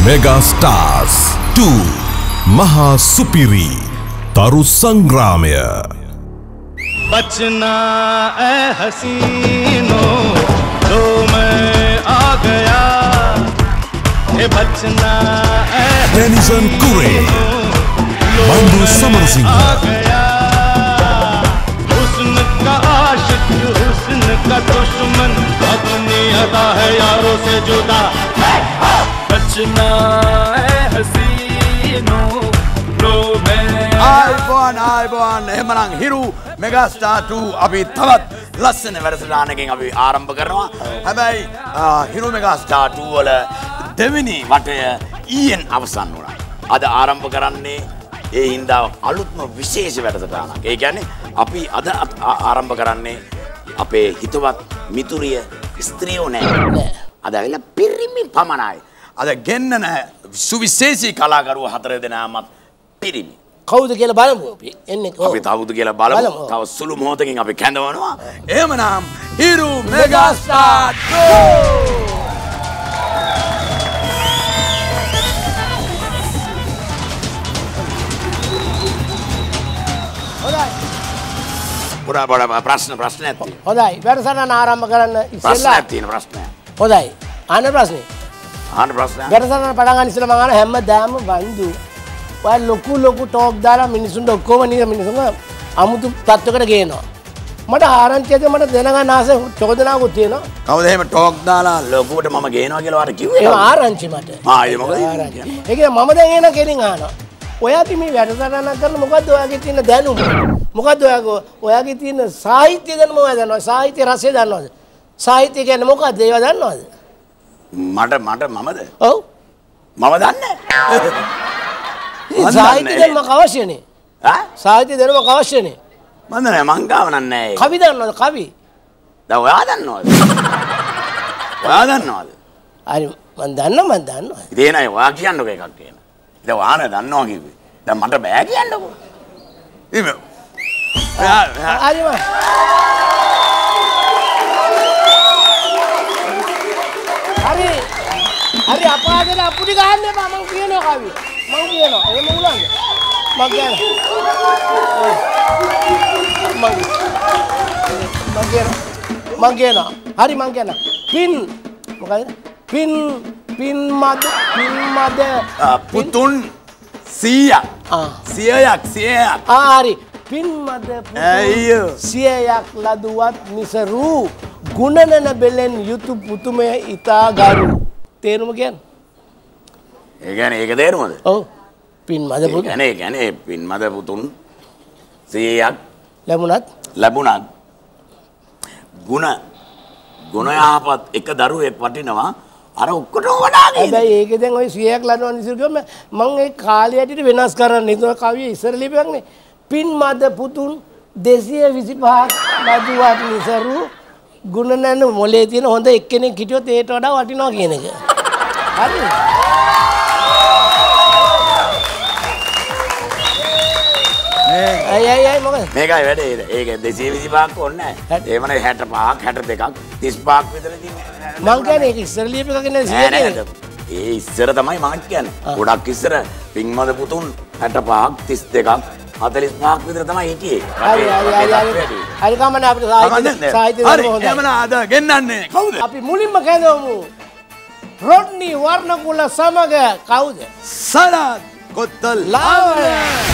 Mega Stars 2 Maha Supiri Taru Sangramaya बचना ऐ हसीनों लो मैं आ गया ये बचना ऐ Denison Kure Bandu Samar Singh आ गया हुस्न का आशिक हुस्न का दुश्मन अपनी अदा है यारों से जुदा बचना ऐ हसीनों लो मैं ආයිබෝන් එහෙමනම් හිරු මෙගාස්ටාර් 2 අපි තවත් ලස්සන වැඩසටහනකින් අපි ආරම්භ කරනවා. හැබැයි හිරු මෙගාස්ටාර් 2 වල දෙවෙනි වටය ඊයෙන් අවසන් වුණා. අද ආරම්භ කරන්නේ ඒ හින්දා අලුත්ම විශේෂ වැඩසටහනක්. ඒ කියන්නේ අපි අද ආරම්භ කරන්නේ අපේ හිතවත් මිතුරිය ස්ත්‍රියෝ නෑ. අද ඇවිල්ලා පිරිමි පමණයි. අද ගෙන්නන සුවිශේෂී කලාකරුවෝ 4 දෙනාමත් පිරිමි. කවුද කියලා බලමු අපි එන්නේ කොහොමද අපි තවුද කියලා බලමු. තව සුළු මොහොතකින් අපි කැඳවනවා. එහෙමනම් හිරු මෙගාස්ටාර් 2 හොඳයි. ප්‍රශ්නයක් තියෙනවා. හොඳයි වැඩසටහන ආරම්භ කරන්න ඉස්සෙල්ලා ප්‍රශ්නයක් තියෙනවා ප්‍රශ්නයක්. හොඳයි අහන්න ප්‍රශ්නේ අහන්න ප්‍රශ්නයක්. වැඩසටහන පටන් ගන්න ඉස්සෙල්ලා මම අහන හැමදාම වන්දු ඔය ලොකු ටෝක් දාලා මිනිසුන්ට ඔක්කොම නිය මිනිසුන්ව අමුතු තත්ත්වයකට ගේනවා. මට ආරංචියද මට දැනගන්න ආස චෝදනාවකුත් තියෙනවා. කවුද එහෙම ටෝක් දාලා ලොකුවට මම ගේනවා කියලා වාට කිව්වේ? ඒ ආරංචි මට. ඒ මොකද? ඒ කියන්නේ මම දැන් එන කෙලින් අහනවා. ඔයාගේ මේ වැඩසටහනක් කරන මොකද්ද ඔයාගේ තියෙන දැනුම? මොකද්ද ඔයාගේ තියෙන සාහිත්‍ය දැනුම ඔයා දන්නවද? සාහිත්‍ය රසය දන්නවද? සාහිත්‍ය කියන්නේ මොකද්ද? ඒවා දන්නවද? මමද? ඔව්. මම දන්නේ සාහිත්‍ය දැනුමක් අවශ්‍යනේ. ඈ? සාහිත්‍ය දැනුමක් අවශ්‍යනේ. මම දන්නේ මං ගාව නෑ. කවි දන්නවද? කවි. දැන් ඔයා දන්නවද? ඔයා දන්නවද? හරි මම දන්නවා. ඉතින් එනයි ඔයා කියන්නකෝ එකක් කියන. දැන් ඔයා නේ දන්නවා කිව්වේ. දැන් මට බෑ කියන්නකෝ. ඉතින් හරි මම හරි අපාගෙන අපුඩි ගහන්න එපා මං කියනවා කවි. මං කියනවා එහෙම උලන්න. මං කියනවා. හරි මං කියනවා. පින් මොකද? පින් මද පුතුන් 100ක්. 100ක්. හරි. පින් මද පුතුන් 100ක් ලදුවත් නිසරු ගුණනන බෙලෙන් යුතු පුතුමය ඊතා ගරු. තේරුම කියන්නේ? ඒ කියන්නේ ඒක තේරුමද? ඔව්. පින් මද පුතුන්. ඒ කියන්නේ පින් මද පුතුන් 100ක් ලැබුණත් ගුණ යහපත් එක දරුවෙක් වටිනවා අර ඔක්කොටම වඩා නේද? හැබැයි ඒකේ දැන් ওই 100ක් ලැබුණා නිසරු කිව්වම මම ඒ කාලේ ඇටියට වෙනස් කරන්න හිතුවා කවිය ඉස්සර ලිපියක්නේ. පින් මද පුතුන් 225ක් ලැබුවත් නිසරු ගුණනන මොලේ තියෙන හොඳ එක්කෙනෙක් හිටියොත් ඒට වඩා වටිනවා කියන එක. හරි. අය මොකද? මේකයි වැඩේ. ඒක 225ක් ඕනේ නැහැ. ඒවනේ 65ක් 62ක් 35ක් විතර තියෙනවා. මං කියන්නේ ඒක ඉස්සර ලියපු එකක නේද 100 කියන්නේ. ඒ ඉස්සර තමයි මං කියන්නේ. ගොඩක් ඉස්සර පින්මද පුතුන් 65ක් 32ක් 45ක් විතර තමයි හිටියේ. හරි කමන්නේ අපිට සාහිත්‍ය දැනුම හොඳයි. එමන අද ගෙන්නන්නේ කවුද? අපි මුලින්ම කැඳවමු. රොඩ්නි වර්ණකුල සමග කවුද? සරත් කොත්තල් ලාවන.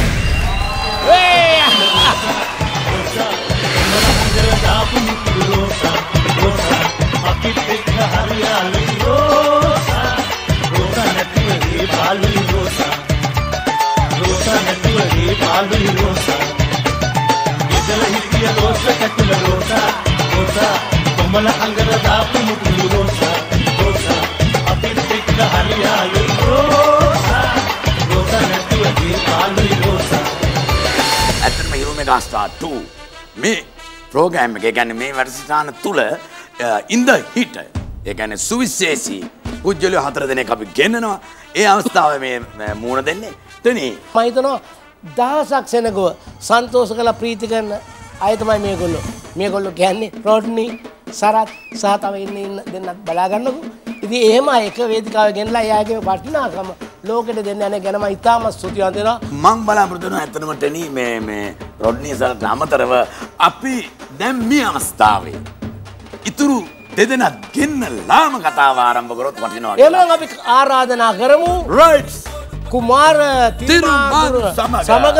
ඇත්තටම හිරු මෙගාස්ටාර් 2 මේ ප්‍රෝග්‍රෑම් එක කියන්නේ මේ වැඩසටහන තුල in the hit ඒ කියන්නේ සුවිශේෂී පුජ්‍යලිය 4 දෙනෙක් අපි ගෙන්නනවා. ඒ අවස්ථාවේ මේ මූණ දෙන්නේ තනේ මම හිතනවා දහසක් සෙනගව සන්තෝෂ කළ ප්‍රීති කරන අය තමයි මේගොල්ලෝ. මේගොල්ලෝ කියන්නේ රොඩ්නි සරත් සහ තව ඉන්න දෙන්නත් බලා ගන්නකෝ. ඉතින් එහෙම එක වේදිකාවේ ගෙනලා එයාගේ වටිනාකම ලෝකෙට දෙන්න යන ගැන මම ඉතාම ස්තුතිවන්ත වෙනවා. මම බලාපොරොත්තු වෙනවා ඇත්තටම ටෙනි මේ රොඩ්නි සල්ට අමතරව අපි දැන් මේ අවස්ථාවේ ඉතුරු දෙදෙනා ගෙන්නලාම කතාව ආරම්භ කරොත් වටිනවා. එහෙනම් අපි ආරාධනා කරමු රයිට් කුමාර තිරුමාදුර සමග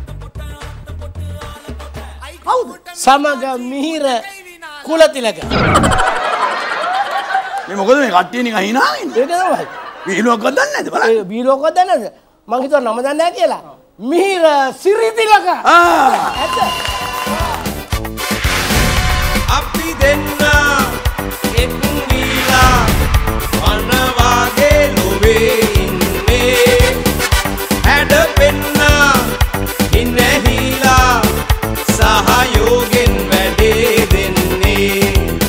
සමග මිහිර කුලතිලක. මේ මොකද මේ කට්ටිය නිකන් hina වෙන්නේ? ඒක තමයි. විලෝක දන්නේ නැද්ද බලන්න. ඒ බීලෝකවත් දන්නේ නැද්ද? මං හිතුවා නම දන්නේ නැහැ කියලා. මිහිර සිරිතිලක. ඇත්ත. අපි දෙන්න එක් වීලා අනවාගේ ලොවේ ඉන්නේ හැඩ පෙන්න ඉන්නහිලා සහයෝගෙන් වැඩේ දෙන්නේ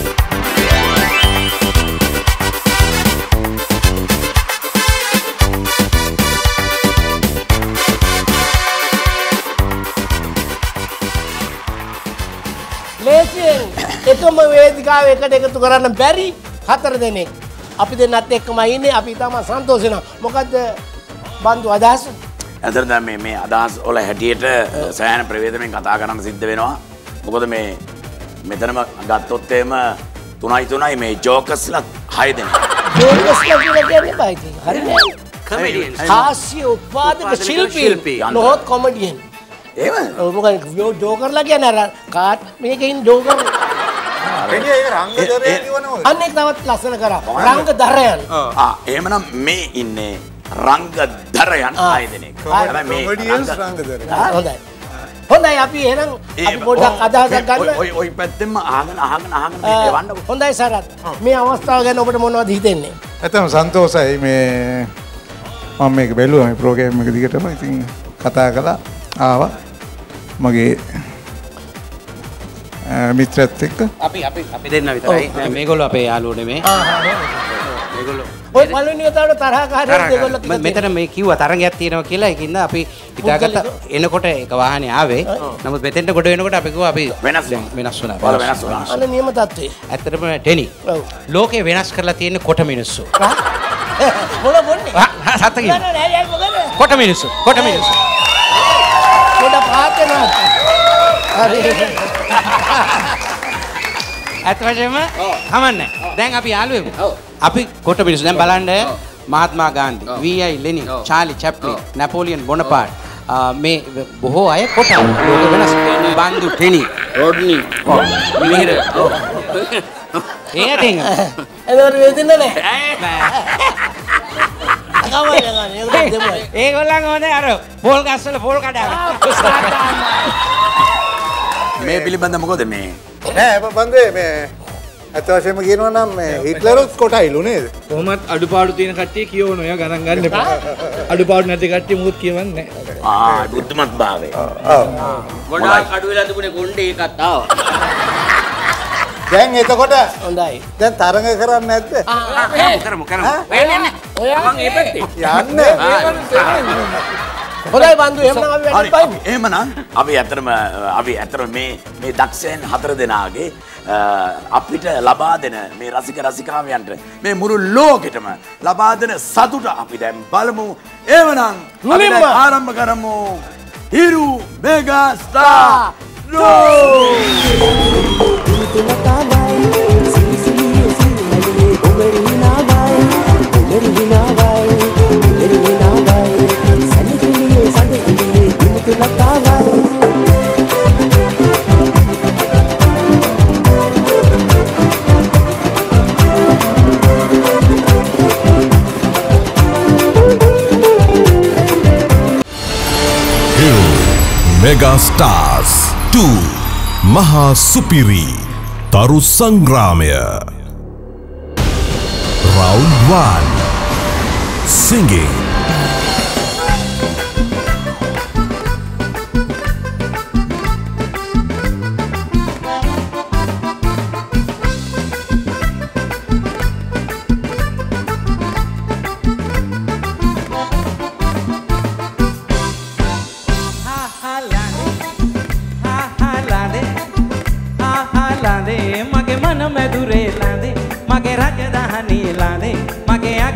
ලේසියෙන් එකම වේදිකාවේ එකට එකතු කරන්න බැරි 4 දෙනෙක්. අපි දෙන්නත් එක්කම ඉන්නේ. අපි තාම සන්තෝෂ වෙනවා. මොකද්ද බන්දු අදහස? ඇත්තටම මේ අදහස් වල හැටියට සෑහෙන ප්‍රවේදමෙන් කතා කරන්න සිද්ධ වෙනවා. මොකද මේ මෙතනම ගත්තොත් එහෙම 3යි මේ ජෝකස්ලා 6 දෙනෙක්. ජෝකස්ලා කියලා කියන්නේ බයිති. හරිනේ. කොමෙඩියන්. හාස්‍ය උත්පාදක ශිල්පී. නොහොත් කොමඩියන්. එහෙම? මොකද ජෝකර්ලා කියන්නේ අර කාට් මේකෙන් ජෝකර්. එන්නේ ඒක රංගදරයන් කියවනවා. අන්න ඒක තවත් ලස්සන කරා. රංගදරයන්. එහෙමනම් මේ ඉන්නේ රංගදරයන් 6 දෙනෙක්. හැබැයි මේ කොමඩියන්ස් රංගදරයන්. හොඳයි. හොඳයි අපි එහෙනම් අපි පොඩ්ඩක් අදහසක් ගන්න. ඔය පැත්තෙන්ම අහගෙන මේ එවන්නකො. හොඳයි සරත්. මේ අවස්ථාව ගැන ඔබට මොනවද හිතෙන්නේ? ඇත්තම සන්තෝෂයි මේ මම මේක බැලුවා මේ ප්‍රෝග්‍රෑම් එක දිගටම. ඉතින් කතා කළා ආවා මගේ මිත්‍රත් එක්ක. අපි දෙන්න විතරයි. මේගොල්ලෝ අපේ යාළුවෝ නෙමේ. මේගොල්ලෝ ඔය පළවෙනි වතාවට තරහකාරයෝ දෙගොල්ලෝ කිව්වා. මෙතන මේ කිව්වා තරංගයක් තියෙනවා කියලා. ඒකින්ද අපි හිතාගත්ත එනකොට එක වාහනේ ආවේ. නමුත් මෙතෙන්ට කොට වෙනකොට අපි කිව්වා අපි වෙනස් වුණා. වල වෙනස් වුණා. අන්න නියම තත්ත්වය. ඇත්තටම ටෙනි. ඔව්. ලෝකේ වෙනස් කරලා තියෙන කොට මිනිස්සු. මොන බොන්නේ? සත්ත කිව්වා. නෑ මොකද? කොට මිනිස්සු. පොඩ පහත් වෙනවා. හරි. ඇත්ත වශයෙන්ම කමන්නේ. දැන් අපි යාළුවෙමු. අපි කොට මිනිස්සු. දැන් බලන්න Mahatma Gandhi, V.I. Lenin, Charlie Chaplin, Napoleon Bonaparte මේ බොහෝ අය කොට ලෝක වෙනස් බන්දු ටෙනි, රොඩ්නි, මිහිර. ඒකෙන් එතකොට වෙදින්න නෑ. ඒගොල්ලන් ඕනේ අර පොල් ගස්වල පොල් කඩාගෙන. මේ පිළිබඳ මොකද මේ නෑ බන්දේ මේ ඇත්ත වශයෙන්ම කියනවා නම් මේ හිට්ලරුත් කොටයිලු නේද? කොහොමත් අඩුපාඩු තියෙන කට්ටිය කියවන ඔය ගණන් ගන්න එපා. අඩුපාඩු නැති කට්ටිය මොකුත් කියවන්නේ නැහැ. බුද්ධිමත් භාවය. ගොඩාක් අඩු වෙලා තිබුණේ කොණ්ඩේ එකක් ආවා. දැන් එතකොට හොඳයි. දැන් තරඟ කරන්නේ නැද්ද? කරමු. වෙන්නේ ඔයා මං ඒ පැත්තේ. යන්න. හොඳයි බන්දු එහෙනම් අපි හරි වැඩි බයි. එහෙමනම් අපි ඇත්තටම මේ දක්ෂයන් 4 දෙනාගේ අපිට ලබා දෙන මේ රසික රසිකාවයන්ට මේ මුළු ලෝකෙටම ලබා දෙන සතුට අපි දැන් බලමු. එහෙමනම් අපි දැන් ආරම්භ කරමු. Hiru mega star Mega Stars 2 Maha Supiri Taru Sangramaya Round 1 Singing මගේ මන මැදුරේ ලාදේ මගේ රජධානී ලාදේ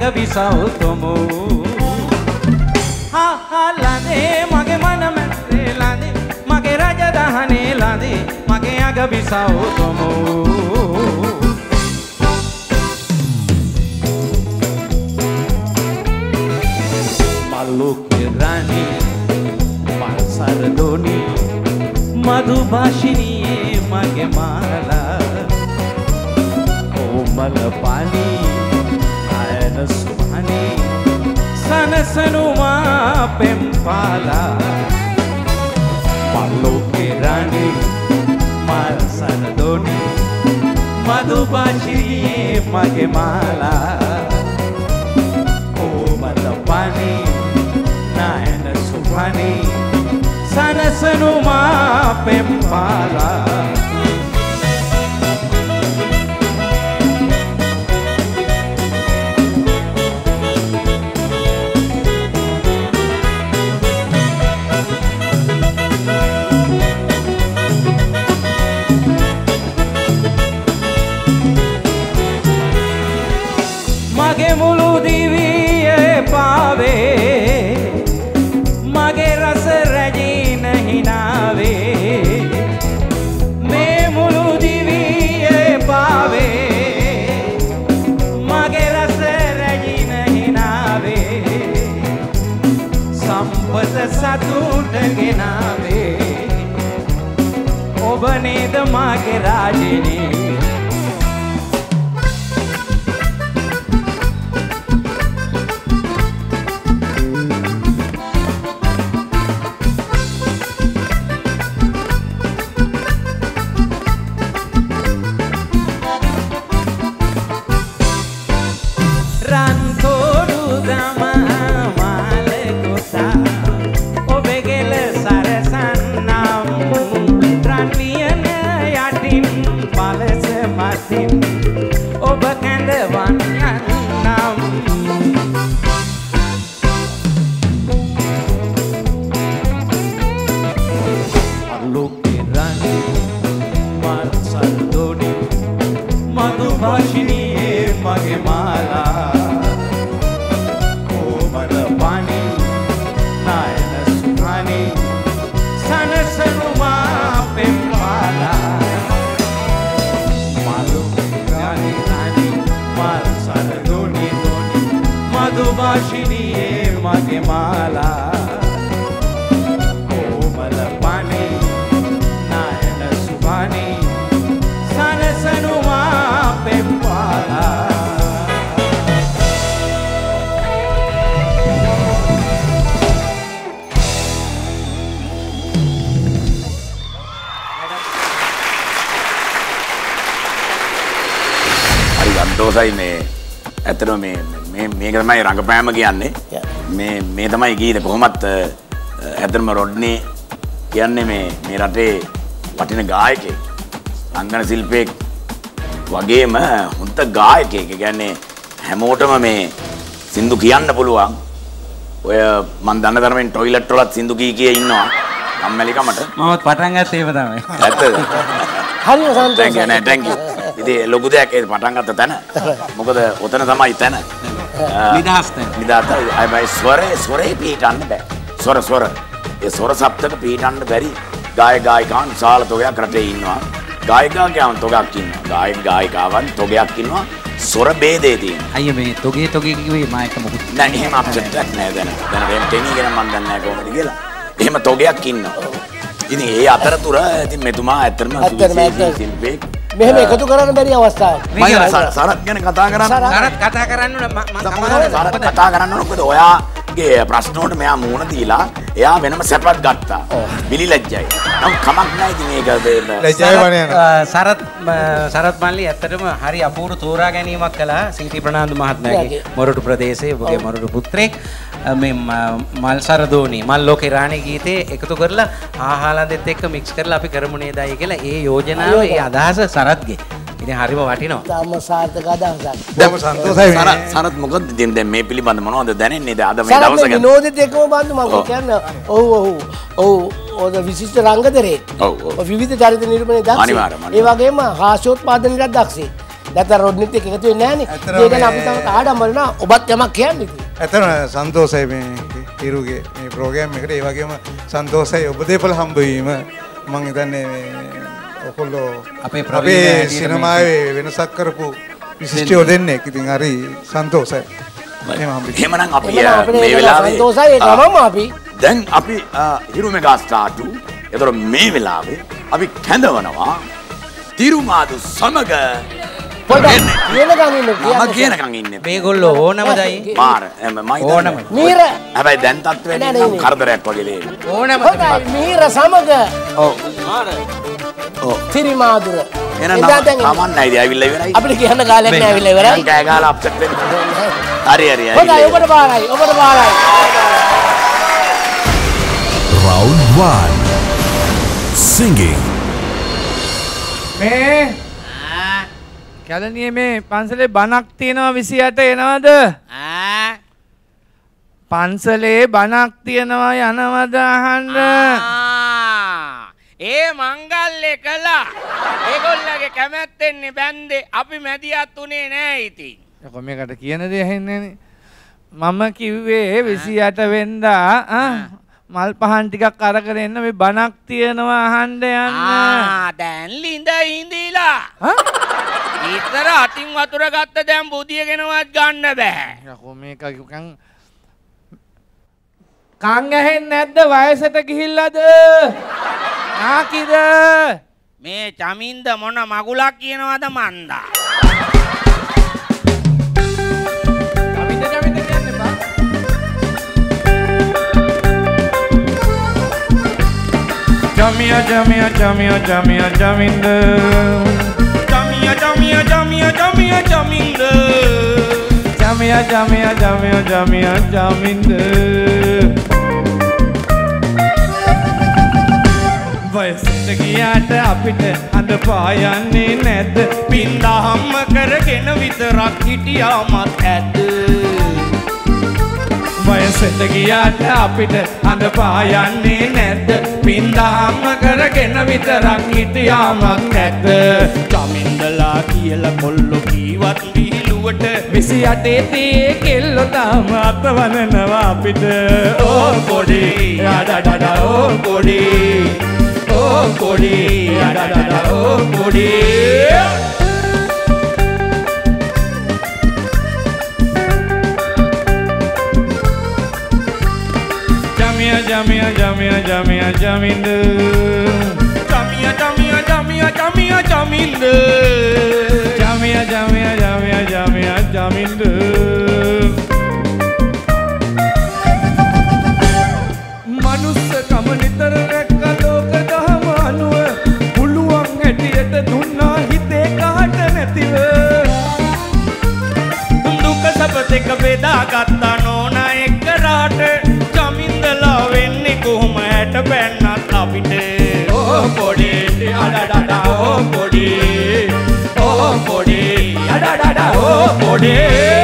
අගවිසව තුමු හා ලඳේ මගේ මන මැස්සේ ලඳේ මගේ රජදහනේ ලඳේ මගේ අගවිසව තුමු මල්ලුකේ රාණී මල් සරදෝනි මధుභාෂිනියේ මගේ මාලා कोमल पानी आयन सुहानी सनसनुमा पेम्पाला पल्लो के रानी माल सरदोनी मधुबाशिरिये मगे माला कोमल पानी नायन सुहानी सनसनुमा पेम्पाला मगे मुलु दिविये पावे मगे रस रजी नहीं नावे मैं मुलु दिविये पावे मगे रस रजी नहीं नावे संपत सतूट के नावे ओबनेद मगे राजिनी දෝසයි මේ ඇත්තටම මේක තමයි රංගපෑම කියන්නේ මේ තමයි ගීත කොහොමත් ඇත්තටම රොඩ්නි කියන්නේ මේ රටේ වටින ගායකයෙක් රංගන ශිල්පියෙක් වගේම හොඳ ගායකයෙක්. ඒ කියන්නේ හැමෝටම මේ සින්දු කියන්න පුළුවන්. ඔය මන් දන්න තරමින් টয়ලට් වලත් සින්දු කී ඉන්නවා කම්මැලිකමට. මමත් පටන් ගත්තේ ඒව තමයි. ඇත්තද? හරිම සන්තෝෂයි. thank you. ඉතින් ලොකු දෙයක් ඒ පටන් ගත්ත තැන. මොකද ඔතන තමයි තැන. නිදහස් තැන. නිදහස්. අයි ස්වරේ පිටන්න බෑ. ස්වර. ඒ ස්වර සප්තක පිටන්න බැරි ගායකයන් විශාල තොගයක් රටේ ඉන්නවා. ගායකයන් තොගයක් ඉන්නවා. ගායිකාවන් තොගයක් ඉන්නවා. ස්වර ભેදේ තියෙනවා. අයිය මේ තොගේ කිව්වේ මා එක මොකුත් නෑ එහෙම අප්සෙට් එකක් නෑ දැන. දැන් ටෙනි ගැන මම දන්නේ නෑ කොහොමද කියලා. එහෙම තොගයක් ඉන්නවා. ඉතින් ඒ අතරතුර ඉතින් මෙතුමා ඇත්තටම ශිල්පියෙක්. මෙහෙම එකතු කරන්න බැරි අවස්ථාවක්. මම සරත් ගැන කතා කරන්න. සරත් කතා කරන්න සරත් කතා කරන්න මොකද ඔයාගේ ප්‍රශ්න වලට මෙයා මූණ දීලා එයා වෙනම සැපක් ගත්තා. බිලි ලැජ්ජයි. නම් කමක් නැහැ ඉතින් මේක ලැජ්ජයි වනේ යනවා. සරත් මල්ලි ඇත්තටම හරි අපූර්ව තෝරා ගැනීමක් කළා සීටි ප්‍රනාන්දු මහත්මයාගේ මොරටු ප්‍රදේශයේ ඔබගේ මොරටු පුත්‍රයෙක් මේ මල් සරදෝනි මල් ලෝකේ රාණි ගීතේ එකතු කරලා ආහාලන්දෙත් එක්ක මික්ස් කරලා අපි කරමු නේදයි කියලා ඒ යෝජනාව ඒ අදහස සරත්ගේ. ඉතින් හරිම වටිනවා. තාම සාර්ථක අදහසක්. බොහොම සන්තෝෂයි. සරත් මොකද දැන් මේ පිළිබඳ මොනවද දැනෙන්නේ අද මේ දවස ගැන? විනෝදෙත් එක්කම බඳු මම කියන්නේ ඔව් විශිෂ්ට රංගදරේ. ඔව් විවිධ චරිත නිරූපණය දක්ෂයි. ඒ වගේම හාස්‍යෝත්පාදනයටත් දක්ෂයි. නැත්නම් රොඩ්නිත් එක්ක එකතු වෙන්නේ නැහනේ. ඇත්තටම ඒක ගැන අපි තමයි ආඩම්බර නා ඔබත් යමක් කියන්නේ. ඇත්තටම සන්තෝෂයි මේ හිරුගේ මේ ප්‍රෝග්‍රෑම් එකට. ඒ වගේම සන්තෝෂයි ඔබ දෙපළ හම්බ වීම. මම හිතන්නේ මේ ඔකොල්ලෝ අපේ සිනමාවේ වෙනසක් කරපු විශිෂ්ටයෝ දෙන්නෙක්. ඉතින් හරි සන්තෝෂයි. එහෙමනම් අපි මේ වෙලාවේ සන්තෝෂයි ඒ ගමම අපි දැන් අපි හිරු මෙගා ස්ටාර් 2. ඒතර මේ වෙලාවේ අපි කැඳවනවා තිරුමාදු සමග පොඩ්ඩක් කියනකම් ඉන්න මම කියනකම් ඉන්නේ. මේගොල්ලෝ ඕනමදයි. මාර මම ඕනම. මීර හැබැයි දැන් තත්ත්වය නම් කරදරයක් වගේ ලේ. ඕනම. හොඳයි මීර සමග ඔව් මාර ඔව් තිරිමාදුර එහෙනම් තමන්නයිද ඇවිල්ලා ඉවරයි. අපිට කියන්න කාලයක් නෑ ඇවිල්ලා ඉවරයි. කෑ ගහලා අප්සෙට් වෙන්න. හරි හරි. හොඳයි ඔබට බාරයි. ඔබට බාරයි. Round 1 Singing මේ කැලණියේ මේ පන්සලේ බණක් තියෙනවා 28 එනවද? පන්සලේ බණක් තියෙනවා යනවද අහන්න? ඒ මංගල්‍ය කළා. ඒගොල්ලගේ කැමැත්තෙන්නේ බැන්දේ. අපි මැදිහත් උනේ නෑ ඉතින්. කො මේකට කියන දේ ඇහෙන්නේ නේ. මම කිව්වේ 28 වෙනිදා මල් පහන් ටිකක් අරගෙන එන්න මේ බණක් තියෙනවා අහන්න යන්න. දැන් ලිඳ ඉඳිලා. විතර අතින් වතුර ගත්ත දැන් බුදියගෙනවත් ගන්න බෑ. යකෝ මේක කන් ඇහෙන්නේ නැද්ද වයසට ගිහිල්ලාද? නාකිද? මේ චමින්ද මොන මගුලක් කියනවද මන්දා? චමින්ද කියන්නේ බා. Jamia jamia jamia jamia jaminda. Jamia jamia jamia jamia jaminda. Jamia jamia jamia jamia jaminda. වයසට ගියාට අපිට අඳ පායන්නේ නැද්ද? පින්දහම්ම කරගෙන විතරක් හිටියාමත් ඇද්ද? වයසට ගියාට අපිට අඳ පායන්නේ නැද්ද? පින්දහම්ම කරගෙන විතරක් හිටියාමත් ඇද්ද? චමින්දලා කියලා කොල්ලෝ කීවත් විහිළුවට 28 තේ කෙල්ලෝ තාම අතවනනවා අපිට. ඕ පොඩි ඩඩඩ ඕ පොඩි oh Kodi, da da da oh Kodi. Jamia jamia jamia jamia jaminda. Jamia jamia jamia jamia jaminda. Jamia jamia jamia jamia jaminda. Manuss kam nitar දෙක බෙදා ගත්තා නෝනා එක්කරාට. චමින්දලා වෙන්නේ කොහොම හැට පැන්නත් අපිට. ඕ පොඩි අඩඩඩ ඕ පොඩි ඕ පොඩි අඩඩඩ ඕ පොඩි.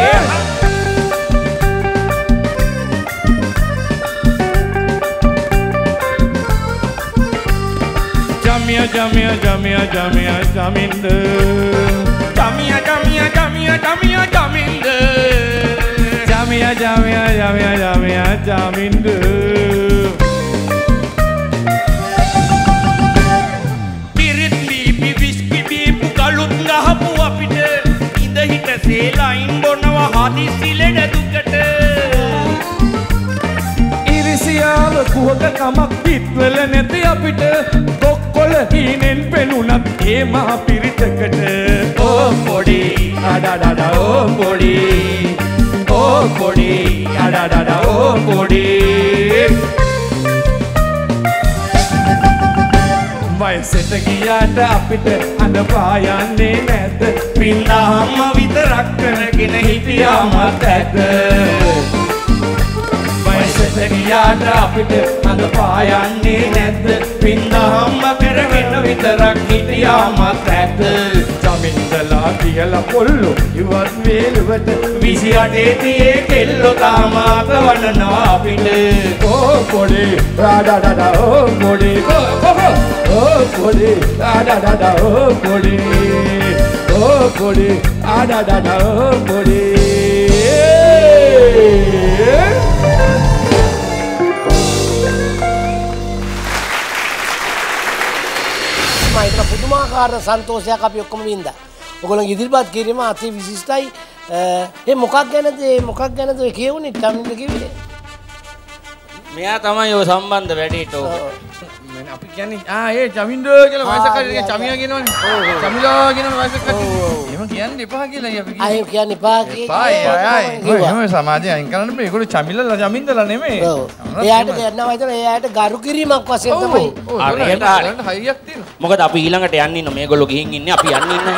Jamia jamia jamia jamia jaminda. Jamia jamia jamia jamia jaminda. Jamia jamia jamia jamia jaminda. Pirit lipi whisky bipu galut gahapu අපිට ඉඳ හිට සේලයින් බොනවා හදිසි ලෙඩ දුකට. ඉරිසියාව කුහක කමක් පිටවල නැති අපිට. කොක්කොල හීනෙන් පෙනුනත් ඒ මහ පිරිතකට. ඕ පොඩි අඩඩඩ ඕ පොඩි ඕ පොඩි අඩඩඩ ඕ පොඩි. වයසට ගියාට අපිට අඳ පායන්නේ නැද්ද? පින්දහම්ම විතරක් කරගෙන හිටියාමත් ඇද්ද? වයසට ගියාට අපිට අඳ පායන්නේ නැද්ද? පින්දහම්ම කරගෙන විතරක් හිටියාමත් ඇද්ද? චමින්දලා කියලා කොල්ලෝ ඉවත් වේලුවට 28 තියේ කෙල්ලෝ තාම අතවනවා අපිට. ඕ පොඩි ඩඩඩ ඕ පොඩි ඕ පොඩි ඩඩඩ ඕ පොඩි පොඩි ආඩඩඩ පොඩි මයික පුදුමාකාර සන්තෝෂයක් අපි ඔක්කොම වින්දා. ඔයගොල්ලෝ ඉදිරිපත් කිරීම අති විශිෂ්ටයි. මොකක් ගැනද කියවුනේ තමින්ද කිව්වේ? මෙයා තමයි ඔය සම්බන්ධ වැඩේට ඕක. අපි කියන්නේ ඒ චමින්ද කියලා වයසක කට්ටිය චමියා කියනවනේ. චමිලා කියන වයසක කට්ටිය. එහෙම කියන්න එපා කියලා අපි කියන්නේ. ආයෙ කියන්න එපා කියලා. එහෙම සමාජය අයින් කරන්න බෑ. ඒගොල්ලෝ චමිලා චමින්දලා නෙමෙයි. එයාට කියනවා හිතන එයාට ගරු කිරීමක් වශයෙන් තමයි. හරියට හරියක් තියෙනවා. මොකද අපි ඊළඟට යන්න ඉන්න මේගොල්ලෝ ගිහින් ඉන්නේ අපි යන්න ඉන්නේ.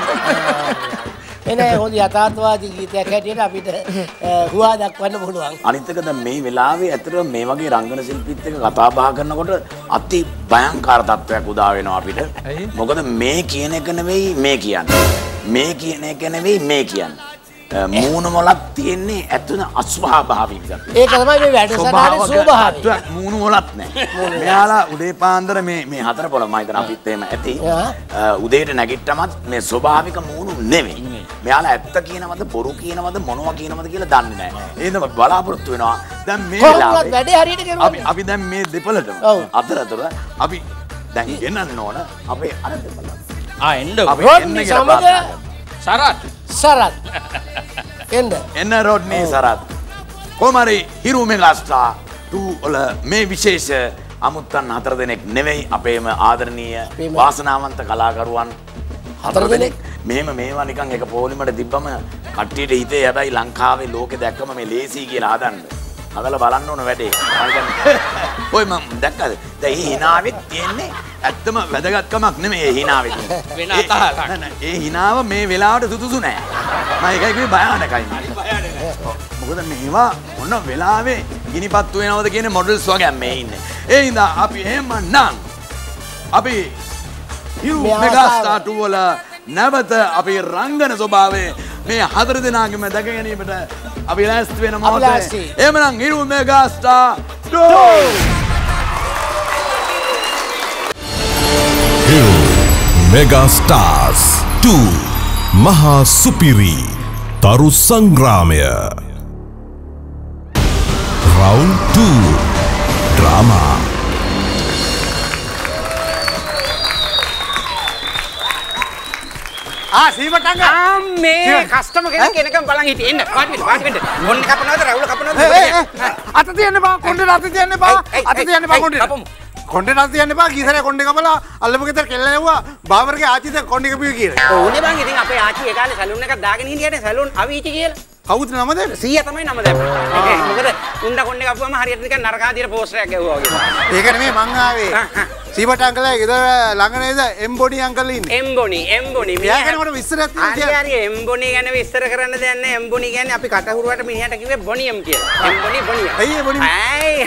එනේ හොඳ යථාර්ථවාදී ගීතයක් හැටියට අපිට හුවා දක්වන්න පුළුවන්. අනිත් එක දැන් මේ වෙලාවේ ඇත්තට මේ වගේ රංගන ශිල්පීත් එක්ක කතා බහ කරනකොට අති භයංකාර තත්ත්වයක් උදා වෙනවා අපිට. මොකද මේ කියන එක නෙවෙයි මේ කියන්නේ. මේ කියන එක නෙවෙයි මේ කියන්නේ. මූණ මොලක් තියෙන්නේ ඇතුළ අස්වභාවික ගතිය. ඒක තමයි මේ වැඩසටහනේ ස්වභාවය. මූණ මොලක් නැහැ. මෙයාලා උදේ පාන්දර මේ හතර පොළ මම හිතන අපිත් එහෙම ඇති. උදේට නැගිට්ටමත් මේ ස්වභාවික මූණ නෙවෙයි. මෙයාලා ඇත්ත කියනවද බොරු කියනවද මොනවා කියනවද කියලා දන්නේ නැහැ. එහෙනම් බලාපොරොත්තු වෙනවා. දැන් මේ වෙලාවේ වැඩේ හරියට කරනවා. අපි දැන් මේ දෙපළටම අතරතුර අපි දැන් ගෙනන්න ඕන අපේ අර දෙපළ. එන්න. අපි එන්න කියලා සරත්. එන්න රොඩ්නි සරත්. කොහමරි හිරු මෙගාස්ටාර් 2 වල මේ විශේෂ අමුත්තන් 4 දෙනෙක් නෙවෙයි අපේම ආදරණීය වාසනාවන්ත කලාකරුවන් 4 දෙනෙක්. මේවා නිකන් එක පොලිමට තිබ්බම කට්ටියට හිතේ හැබැයි ලංකාවේ ලෝකෙ දැක්කම මේ ලේසි කියලා හදන්න. හදලා බලන්න ඕන වැඩේ. ඔය මම දැක්කද? දැන් මේ හිනාවෙත් තියෙන්නේ ඇත්තම වැදගත්කමක් නෙමෙයි මේ හිනාවෙත්. වෙන අතහරක්. ඒ හිනාව මේ වෙලාවට සුදුසු නෑ. මම ඒකයි කිව්වේ භයානකයි. මොකද මේවා මොන වෙලාවේ ගිනිපත්තු වෙනවද කියන මොඩල්ස් වගේ මේ ඉන්නේ. ඒ හින්දා අපි එහෙමනම් අපි හිරු මෙගාස්ටාර් 2 වල නැවත අපේ රංගන ස්වභාවයේ මේ 4 දෙනාගේම දැක ගැනීමට අපි ලෑස්ති වෙන මොහොතේ එhmenan හිරු මෙගාස්ටාර් 2 Hiru Megastars 2 Maha Supiri Taru Sangramaya Round 2 Drama සීමටංග මේ කස්ටමර් කෙනෙක් එනකම් බලන් හිටියේ එන්න වාඩි වෙන්න මොන්න කපනවද රවුල කපනවද අත තියන්න බා කොණ්ඩේ අත තියන්න බා අත තියන්න බා කොණ්ඩේ කොණ්ඩේ අත තියන්න බා ගිසරේ කොණ්ඩේ කපලා අල්ලපු ගෙදර කෙල්ල ඇව්වා බාවර්ගේ ආච්චිට කොණ්ඩේ කපුවේ කියලා ඕනේ බං ඉතින් අපේ ආච්චි ඒ කාලේ සැලූන් එකක් දාගෙන හිටියනේ සැලූන් අවීචි කියලා කවුද නම දෙන්න 100 තමයි නම දැම්මේ මොකද උණ්ඩ කොණ්ඩේ කපුවම හරියට නිකන් නරකාදියට පෝස්ටර් එකක් ගැහුවා වගේ ඒක නෙමෙයි මං ආවේ සීමට අංකලා ගෙදර ළඟ නේද එම්බොනි අංකල් ඉන්නේ එම්බොනි මෙයා ගැන මට විස්තරයක් තියෙනවා හරි එම්බොනි ගැන විස්තර කරන්න දෙයක් නැහැ එම්බොනි කියන්නේ අපි කටහුරුවට මිනිහට කිව්වේ බොනියම් කියලා එම්බොනි ඇයි ඒ බොනියම්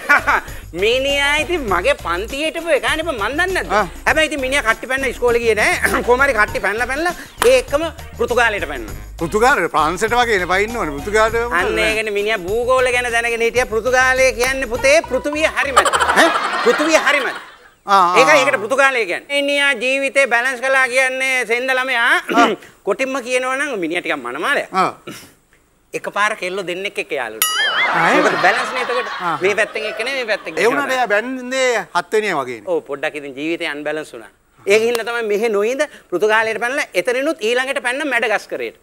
මිනිහා ඉතින් මගේ පන්තියේ හිටපු එකානේ මම දන්නේ නැද්ද හැබැයි ඉතින් මිනිහා කට්ටි පැන්න ඉස්කෝලේ ගියේ නැහැ කොහොම හරි කට්ටි පැනලා ඒ එක්කම පෘතුගාලයට පැන්නා පෘතුගාලේ ප්‍රාන්සෙට වගේ නේ පයින්න ඕනේ පෘතුගාලේ අන්න ඒකනේ මිනිහා භූගෝල ගැන දැනගෙන හිටියා පෘතුගාලය කියන්නේ පුතේ පෘථුවිය හරිමද පෘථුවිය හරිමද ඒකට පෘතුගාලය කියන්නේ මිනිහා ජීවිතේ බැලන්ස් කළා කියන්නේ සෙන්ද ළමයා කොටින්ම කියනවා නම් මිනිහා ටිකක් මනමාලයක් එකපාර කෙල්ල දෙන්නෙක් එක්ක යාළුවෝ මොකද බැලන්ස් නේ එතකොට මේ පැත්තෙන් එක්ක නේ මේ පැත්තෙන් ඒ වුණාට එයා බැන්නේ 7 වෙනිය වගේ නේ ඔව් පොඩ්ඩක් ඉතින් ජීවිතේ අන්බැලන්ස් වුණා ඒකින් තමයි මෙහෙ නොඉඳ පෘතුගාලයට පැනලා එතනිනුත් ඊළඟට පැන්න මැඩගස්කරේට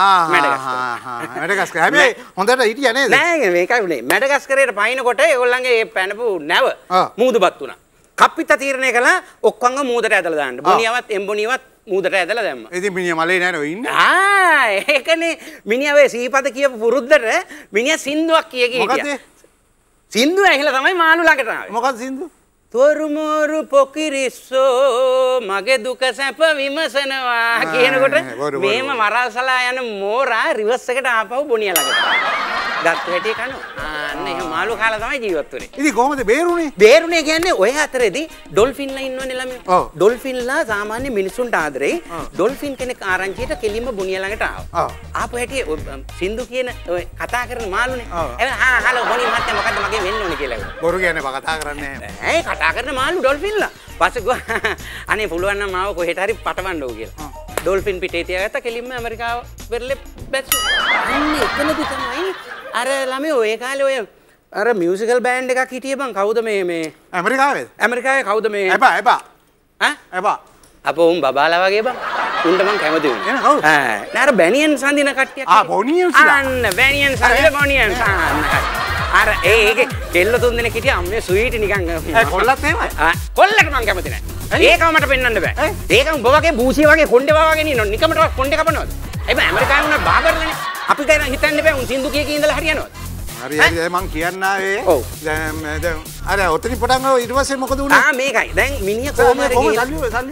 මැඩගස්කර් හැබැයි හොඳට හිටියා නේද නෑ මේකයි උනේ මැඩගස්කරේට පයින්නකොට ඒගොල්ලන්ගේ ඒ පැනපු නැව මූදුපත් වුණා කප්පිට තීරණය කළා ඔක්කොංග මූදට ඇදලා දාන්න බොනියවත් එම්බොනියවත් මූදට ඇදලා දැම්මා ඉතින් මිනිහා මලේ නෑ නෝ ඉන්නේ ඒකනේ මිනිහා ඔය සීපද කියපු පුරුද්දට මිනිහා සින්දුවක් කිය හිටියා සින්දුව ඇහිලා තමයි මාළු ළඟට ආවේ මොකක්ද සින්දුව තොරුමොරු පොකිරිස්සෝ මගේ දුක සැප විමසනවා කියනකොට මේම වරල්සලා යන මෝරා රිවර්ස් එකට ආපහු බොනිය ළඟට ගත්ත හැටි කනවා අන්න එහෙම මාළු කාලා තමයි ජීවත් වෙන්නේ ඉතින් කොහොමද බේරුනේ කියන්නේ ඔය අතරේදී ඩොල්ෆින්ලා ඉන්නවනේ ළමයෝ ඩොල්ෆින්ලා සාමාන්‍ය මිනිසුන්ට ආදරේ ඩොල්ෆින් කෙනෙක් ආරංචියට කෙලින්ම බොනිය ළඟට ආවා ආපහු හැටි සින්දු කියන ඔය කතා කරන මාළුනේ හලෝ බොනිය මහත්තයා මොකද්ද මගේ වෙන්න ඕනේ කියලා බොරු කියන්නේ බා කතා කරන්නේ නැහැ කතා කරන මාළු ඩොල්ෆින්ලා පස්සේ අනේ පුළුවන් නම් මාව කොහෙට හරි පටවන්නෝ කියලා ඩොල්ෆින් පිටේ තියාගත්තා කෙලින්ම ඇමරිකාව වෙරළේ බැස්සුවා. අන්න එතනදි තමයි අර ළමයි ඔය කාලේ ඔය අර මියුසිකල් බෑන්ඩ් එකක් හිටියේ බං කවුද මේ ඇමරිකාවේද? ඇමරිකාවේ කවුද මේ එපා එපා අපෝ උන් බබාලා වගේ බං උන්ට මං කැමති වුණා. එන කවුද? නෑ අර බැනියන් සඳින කට්ටියක්. බොනියන්ස් අන්න බැනියන් සඳින බොනියන්ස් අර ඒකේ කෙල්ල තුන් දෙනෙක් හිටියා අම්මේ ස්වීටි නිකන් කොල්ලත් එහෙමයි. කොල්ලට මං කැමති නෑ. ඒකම මට පෙන්වන්න බෑ. ඒක උඹ වගේ බූසිය වගේ කොණ්ඩේ වගේ නිනො නිකමට කොණ්ඩේ කපනවද? එබැයි ඇමරිකාවේ උනා බාබර්ලනේ. අපි ගැන හිතන්න බෑ උන් සින්දු කීකේ ඉඳලා හරියනවද? හරි මං කියන්න ආවේ. ඔව්. දැන් අර ඔතනින් පටන් ගාව ඊට පස්සේ මොකද උනේ? මේකයි. දැන් මිනිහ කොහොමද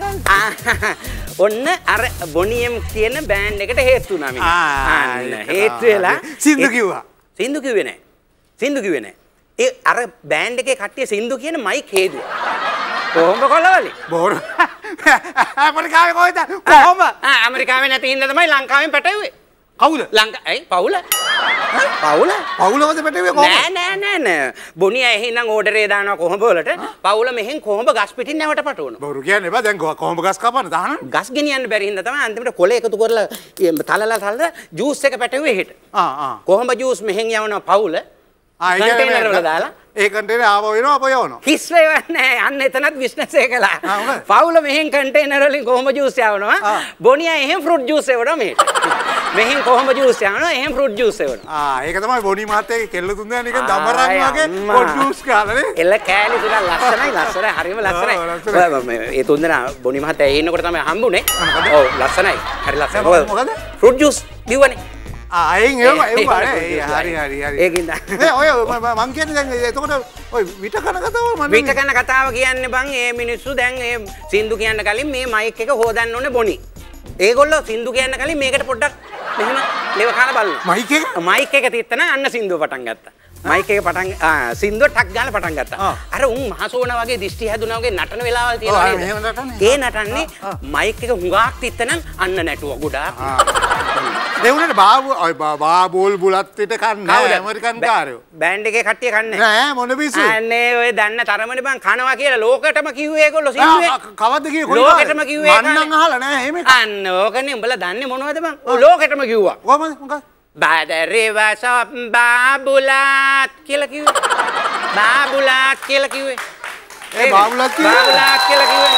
ඔන්න අර බොනියම් කියන බෑන්ඩ් එකට හේතු වුණා මිනිහ. හේතු වෙලා සින්දු කිව්වා. සින්දු කිව්වේ නෑ. සින්දු කිව්වේ නෑ. ඒ අර බෑන්ඩ් එකේ කට්ටිය සින්දු කියන මයික් හේදුවා. කොහොමද කොල්ලවලි? බෝර. ඇමරිකාවේ කොහෙද? කොහොම? ඇමරිකාවේ නැති හින්දා තමයි ලංකාවෙන් පැටවුවේ. කවුද? පවුල. පවුල? පවුලවද පැටවුවේ කොහොමද? නෑ. බොනියා එහෙනම් ඕඩරේ දානවා කොහොඹ වලට. පවුල මෙහෙන් කොහොඹ ගස් පිටින් නැවට පටවනවා. බෝරු කියන්නේ බා දැන් කොහොඹ ගස් කපන්න දාන්න. ගස් ගෙනියන්න බැරි හින්දා තමයි අන්තිමට කොළ එකතු කරලා තලලා ජූස් එක පැටවුවේ හෙට. කොහොඹ ජූස් මෙහෙන් යවනවා පවුල. කන්ටේනර් වල දාලා ඒ කන්ටේනර් ආව වෙනවා අපෝ යවනවා. හිස් වෙන්නේ අන්න එතනත් බිස්නස් එක කළා. පවුල මෙහෙන් කන්ටේනර් වලින් කොහොඹ ජූස් යවනවා. බොනියා එහෙන් ෆෘට් ජූස් එවනවා මෙහෙට. මෙහෙන් කොහොඹ ජූස් යවනවා එහෙන් ෆෘට් ජූස් එවනවා. ඒක තමයි බොනි මහත්තයාගේ කෙල්ල තුන් දෙනා නිකන් දමරන් වගේ ෆෘට් ජූස් කාලා නේ. එල කෑලි තුන ලස්සනයි හරිම ලස්සනයි. ඒ තුන් දෙනා බොනි මහත්තයා ඒ ඉන්නකොට තමයි හම්බුනේ. ඔව් ලස්සනයි. හරි ලස්සනයි. මොකද? ෆෘට් ජූස් බිව්වනේ. අයින් ඒවා හරි ඒකින්ද ඔය මං කියන්නේ දැන් එතකොට ඔය විට කන කතාව මම විට කන කතාව කියන්නේ බං මේ මිනිස්සු දැන් මේ සින්දු කියන්න කලින් මේ මයික් එක හොදන්න ඕනේ බොනි. ඒගොල්ලෝ සින්දු කියන්න කලින් මේකට පොඩ්ඩක් මෙහෙම ලෙව කාලා බලනවා. මයික් එක තියත්තන අන්න සින්දුව පටන් ගත්තා. මයික් එක පටන් සින්දුව ටක් ගාලා පටන් ගත්තා. අර උන් මහසෝන වගේ දිෂ්ටි හැදුනා වගේ නටන වෙලාවල් තියෙනවා නේද? ඒ නටන්නේ මයික් එක හුඟක් තිත්තනම් අන්න නැටුවා ගොඩාක්. ඒ උනේ බාබෝල් බුලත් පිට කන්නේ ඇමරිකන් කාරයෝ. බෑන්ඩ් එකේ කට්ටිය කන්නේ. නෑ මොන පිස්සු. අනේ ඔය දන්න තරමනේ බං කනවා කියලා ලෝකෙටම කිව්වේ ඒගොල්ලෝ සින්දුවේ. කවද්ද කිව්වේ කොයි ලෝකෙටම කිව්වේ මන් නම් අහලා නෑ එහෙම එකක්. අන්න ඕකනේ උඹලා දන්නේ මොනවද බං? ලෝකෙටම කිව්වා. කොහමද මොකක්ද? බාදරේවසොප් බාබුලාත් කියලා කිව්වේ. බාබුලාත් කියලා කිව්වේ. ඒ බාබුලාත් කිව්වේ. බාබුලාත් කියලා කිව්වේ.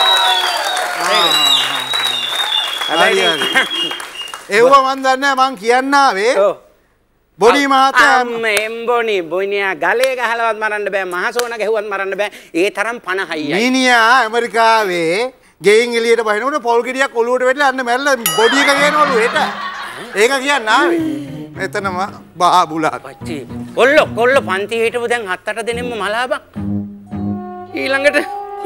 ඒව මන් දන්නේ මං කියන්න ආවේ. බොනි මහත්තයා බොනියා ගලේ ගහලවත් මරන්න බෑ මහසෝන ගැහුවත් මරන්න බෑ ඒ තරම් 50යි. මිනිහා ඇමරිකාවේ ගෙයින් එළියට බහිනකොට පොල් ගෙඩියක් ඔලුවට වැටලා අන්න මැරලා බොඩි එක ගේනවලු හෙට. ඒක කියන්න ආවේ. එතනම බාබුලාත්. පච්චි. කොල්ල පන්ති හිටපු දැන් 7-8 දෙනෙක්ම මලාබක්. ඊළඟට